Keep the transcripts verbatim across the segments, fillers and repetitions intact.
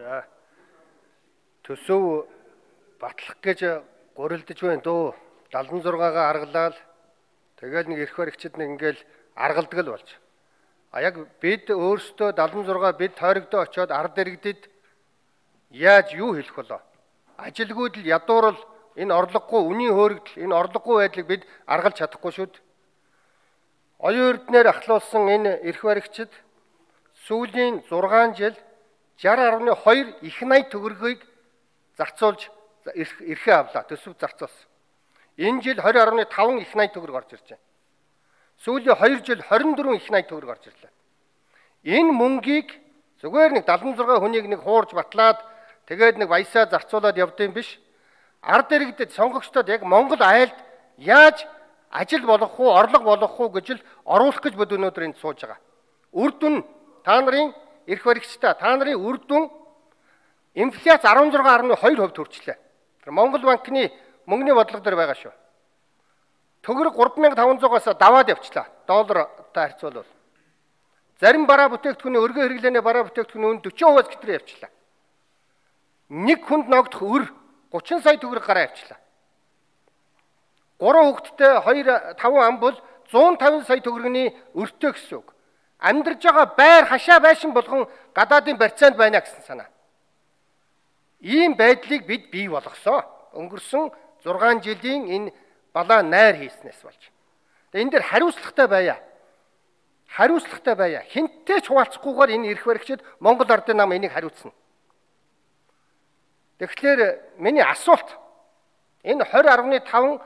За төсөв батлах гэж гурилдаж байна дөө. далдан зургаагаа аргалаад тэгэл нэг эрх баригчид нэг ингээл аргалдаг л болж. А яг бид өөрсдөө далдан зургаа бид тойрогдоо очиод ард иргэдэд яаж юу хэлэх болоо? Ажилгүйд л ядуурл энэ орлогогүй үнийн хөөргөл энэ орлогогүй байдлыг бид аргалж чадахгүй шүү дээ. Оюун эрдэнээр ахлуулсан энэ эрх баригчид сүүлийн зургаан жил шестьдесят гаруй хоёр их найд төгрөгийг зарцуулж эрхээ авлаа. Төсөв зарцуулсан. Энэ жил двадцать гаруй таван их найд төгрөг орж ирж байна. Сүүлийн хоёр жил двадцать дөрвөн их найд төгрөг орж ирлээ. Энэ мөнгийг зүгээр нэг далдан зургаа хүнийг нэг хуурж батлаад тэгээд нэг баясаа зарцуулаад явдсан биш. Ард иргэдэд сонгогчдод яг Монгол айлд яаж ажил болох уу, орлого болох уу гэж л оруулах гэж бид өнөөдөр энд сууж байгаа. Үр дүн та нарын эрх баригчдаа та нарын үр дүн инфляц десять гаруй two хувь төрчлээ. Тэр Монгол банкны мөнгөний бодлого дээр байгаа шүү. Төгрөг три thousand five hundred-аас даваад явчлаа. Доллартай харьцуулбал. Зарим бараа бүтээгдэхүүний өргөө хэрэглээний бараа бүтээгдэхүүний үн forty percent гэтрээ явчлаа. Нэг хүнд ногдох өр thirty сая төгрөг гараа явчлаа. Гурван хүүхэдтэй two five ам бол one fifty сая төгрөгийн өртөө гэсэн үг. Амьдарж байгаа байр хашаа байшин болгон гадаадын барьцаанд байна гэсэн санаа. Ийм байдлыг бид бий болгосон. Өнгөрсөн six жилийн энэ балаа найр хийснээс болж. Тэгээ энэ дэр хариуцлагатай байя. Хариуцлагатай байя. Хинтээ ч хуваалцахгүйгээр энэ эрх баригчид Монгол ардын нам энийг хариуцна. Тэгэхээр миний асуулт энэ twenty гаруй five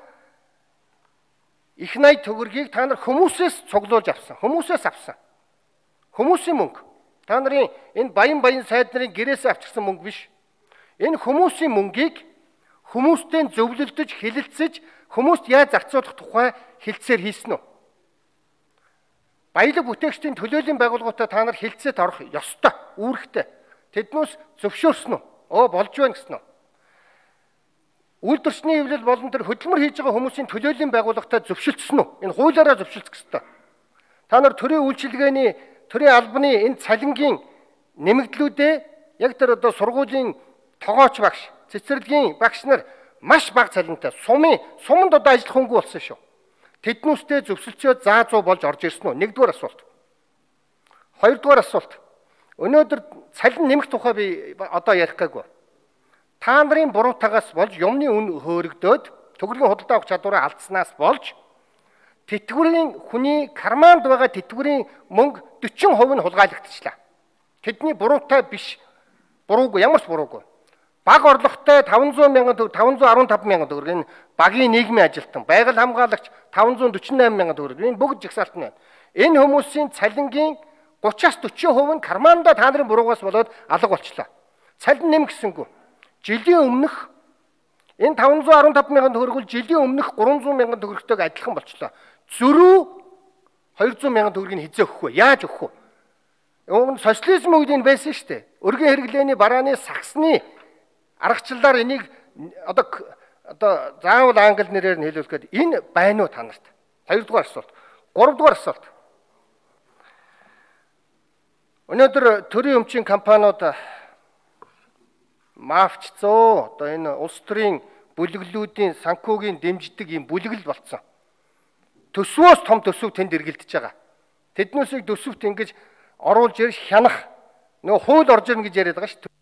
их найд төгрөгийг та нар хүмүүсээс цуглуулж авсан. Хүмүүсээс авсан. Хүмүүсийн мөнгө. Та нарын энэ баян баян сайд нарын гэрээс авчихсан мөнгө биш. Энэ хүмүүсийн мөнгийг хүмүүстэй зөвлөлдөж, хэлэлцэж, хүмүүст яаж зарцуулах тухай хэлцээр хийсэн үү? Баялаг бүтээгчдийн төлөөллийн байгууллагуудаа та нар хэлцээд орох ёстой, үүрэгтэй. Тэднээс зөвшөөрсөн үү? Оо болж байна гэсэн үү? Үйлдвэрчний хэвлэл болон тэр хөдөлмөр хийж байгаа хүмүүсийн төлөөллийн байгууллагатай зөвшөлдсөн үү? Энэ хуулиараа зөвшөлдөх ёстой. Та нар төрийн үйлчилгээний, төрийн албаны энэ цалингийн нэмэгдлүүдээ яг тэр одоо сургуулийн тогооч багш, цэцэрлэгийн багш нар маш бага цалинтай, сумын суманд одоо ажиллах хөнгө болсон шүү. Тэднүүстэй зөвшөлдсөд заа зуу болж орж ирсэн үү? Нэгдүгээр асуулт. Хоёрдугаар асуулт. Өнөөдөр цалин нэмэх тухай би одоо ярих гээгүй. Та нарын буруутагаас болж юмны үн хөөрөгдөөд төгрөгийн худалдаа авах чадвараа алдснаас болж тэтгэврийн хүний карманд байгаа тэтгэврийн мөнгө forty percent нь хулгайлагдчихлаа. Тэдний буруутай биш. Буруугүй, ямар ч буруугүй. Баг орлоготой five hundred мянган төгрөг, five hundred fifteen мянган төгрөг энэ багийн нийгмийн ажилтан, байгаль хамгаалагч five hundred forty-eight мянган төгрөг. Энэ бүгд жагсаалтан байна. Энэ хүмүүсийн цалингийн thirty-аас forty percent нь карманда та нарын буруугаас болоод алга болчихлоо. Цалин нэм гэсэнгүү. Жилийн өмнөх энэ five hundred fifteen мянган төгрөг бол жилийн өмнөх three hundred мянган төгрөгтэйг адилхан болчихлоо. Зөрүү two hundred мянган төгрөгийг хизээ өгөх вэ? Яаж өгөх вэ? Өмнө социализм үед энэ байсан шүү дээ. Өргөн хэрэглээний барааны сагсны аргачлалаар энийг одоо одоо заавал англи нэрээр нь хэлүүлэхэд энэ байна уу та нарт? Хоёрдугаар асуулт. Гуравдугаар асуулт. Өнөөдөр төрийн өмчийн компаниуд маавчцоо одоо энэ улс төрийн бүлэглүүдийн санхүүгийн дэмждэг юм бүлэгэл болцсон. Төсвөөс том төсөв тэнд эргэлдэж байгаа. Тэднээсийг төсөвт ингэж оруулж ирж хянах нөө хууль орж ирнэ гэж яриад байгаа шүү.